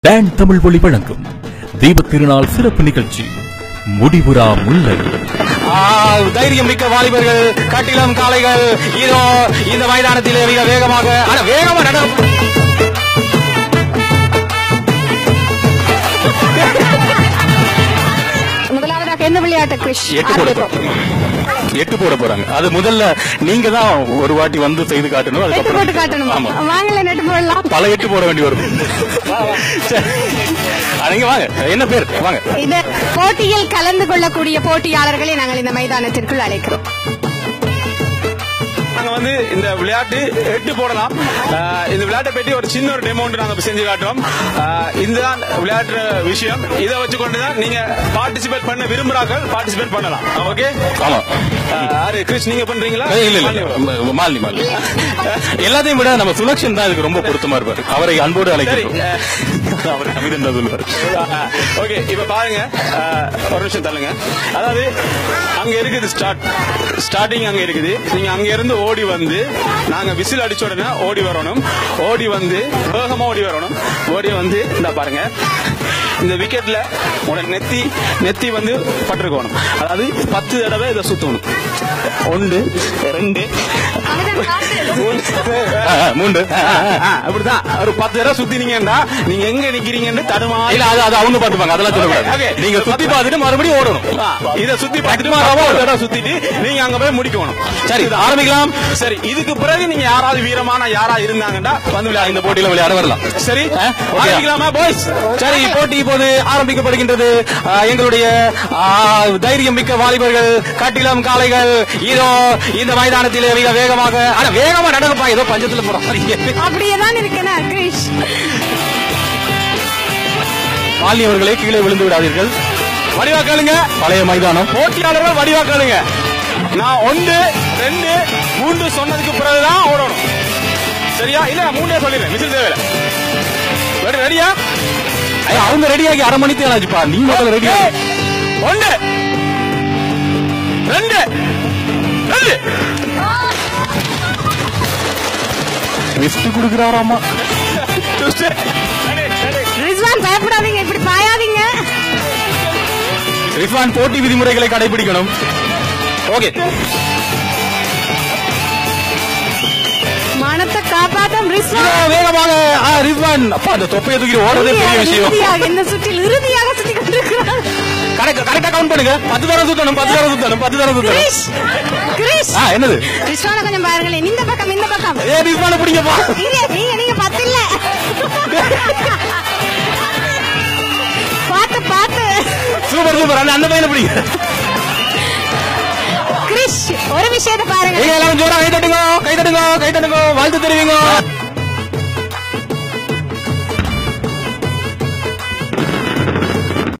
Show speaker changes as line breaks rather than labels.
Don Tamil ஒளி வழங்கும் தீபத் திருநாள் சிறப்பு நிகழ்ச்சி முடிவுரா முல்லை.
தைரியம் மிக்க வாலிபர்கள், கட்டிலம் காளைகள் இதோ இந்த மைதானத்திலே மிக வேகமாக
முதலாவதாக என்ன விளையாட்டு கிறிஷ்?
எட்டு போட போறாங்க. அது முதல்ல நீங்க தான் ஒரு வாட்டி வந்து செய்து காட்டணும்.
எட்டு போட்டு காட்டணும். வாங்கல நெட்டு போடலாம்.
பல எட்டு போட வேண்டி வரும். நீங்க வாங்க. என்ன பேர்? வாங்க.
இந்த போட்டியில் கலந்து கொள்ளக்கூடிய போட்டியாளர்களை நாங்கள் இந்த மைதானத்திற்குள் அழைக்கிறோம்.
நாங்க வந்து இந்த விளையாட்டு எட்டு போடலாம். இந்த விளையாட்டை பற்றி ஒரு சின்ன ஒரு டெமோ நாங்க செஞ்சு காட்டுறோம். இதுதான் விளையாட்டு விஷயம். இதை வச்சுக்கொண்டுதான் நீங்க பார்ட்டிசிபேட் பண்ண விரும்புறார்கள் பார்ட்டிசிபேட் பண்ணலாம். ஓகே.
ஆமா.
கிறிஸ் நீங்க பண்றீங்களா?
இல்ல மாலி எல்லாத்தையும் விட நம்ம சுலக்ஷன் தான் இதுக்கு ரொம்ப பொருத்தமா இருப்பாரு. அவரை அன்போடு அழைக்கிறோம். அவர் கவிதன் தான் சொல்லுவாரு.
ஓகே, இப்ப பாருங்க, ஒரு நிமிஷம் தள்ளுங்க. அதாவது அங்க இருக்குது ஸ்டார்டிங் அங்க இருக்குது. நீங்க அங்க இருந்து ஓடி வந்து நாங்க விசில் அடிச்ச உடனே ஓடி வரணும். ஓடி வந்து வேகமா ஓடி வரணும். ஓடி வந்து இந்த பாருங்க, இந்த விக்கெட்ல நெத்தி வந்து பட்டிருக்கணும். அதாவது 10 தடவை இதை சுத்தணும். 1 2 3 அப்படிதான் ஒரு 10 தடவை சுத்தினீங்கன்னா நீங்க எங்க நிக்கிறீங்கன்னு தடுமா
இல்ல. அது அவங்க பாத்துப்பாங்க. அதெல்லாம் சொல்லக்கூடாது. நீங்க சுத்தி பார்த்துட்டு மறுபடியும் ஓடணும்.
இதை சுத்தி பார்த்துட்டு ஒரு தடவை சுத்திட்டு நீங்க அங்க போய் முடிக்கணும்.
சரி, ஆரம்பிக்கலாம்.
சரி, இதுக்கு பிறகு நீங்க யாராவது வீரமான யாரா இருந்தாங்கன்னா வந்து
இந்த போட்டியில விளையாட வரலாம்.
சரி, ஆரம்பிக்கலாமா பாய்ஸ்?
சரி, போட்டி இப்போது ஆரம்பிக்கப்படுகின்றது. எங்களுடைய தைரியம் மிக்க வாலிபர்கள், கட்டிலம் காளைகள் இதோ இந்த மைதானத்திலே மிக வேகமாக நடனப்பா. ஏதோ பஞ்சத்துல போறோம்.
அப்படியேதான் இருக்கேன் கிறிஷ்.
மாலினி அவர்களே, கீழே விழுந்து விடாதீர்கள்.
வடிவாக்காளுங்க.
பழைய மைதானம்.
போட்டியாளர்கள் வடிவாக்காளுங்க. நான் 1 2 3 சொன்னதுக்கு பிறகுதான் ஓடணும். சரியா? இல்ல நான் 3 சொல்லிடுறேன். விசில் தேவை. ரெடியா?
அவங்க ரெடியாகி அரை மணி தேவை ஆச்சுப்பா. நீ முதல்ல ரெடியா?
1 2
லிஸ்ட் குடுக்குறாராமா.
ரிஸ்வான் பயப்படாதீங்க, இப்படி பாயாதீங்க.
ரிஸ்வான் போட்டி விதிமுறைகளை கடைபிடிக்கணும். ஓகே.
மனத்தை காப்பாற்றும் ரிஸ்வான்.
வேகமாக ரிஸ்வான். அப்பா, அந்த தொப்பையை தூக்கி ஓடுறதே பெரிய விஷயம்.
இந்த சுற்றில் இறுதியாக சுத்தி கொண்டிருக்கிறார்.
கரெக்டா கவுண்ட் பண்ணுங்க. 10 தடவை சுத்தணும். 10 தடவை சுத்தணும்.
கிறிஷ்,
என்னது?
ரிஸ்வான கொஞ்சம் பாருங்களேன். இந்த பக்கம்
ரிஸ்வான பிடிங்கப்பா.
நீங்க 10 இல்ல. பாத்து
சூப்பர். அந்த பையனை பிடிங்க.
கிறிஷ், ஒரு விஷயத்தை பாருங்க.
எல்லாரும் ஜோரா கை தட்டுங்க. வாழ்த்து தெரிவிங்க.